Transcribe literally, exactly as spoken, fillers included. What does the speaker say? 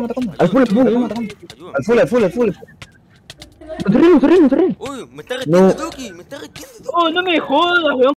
atacando. Al full, al full, estamos atacando. Ayúdame. Al full, al full, al full. Nos cerré, nos cerré, nos cerré. Uy, me está retiendo, Doki, me está retiendo. Oh, no me jodas, weón.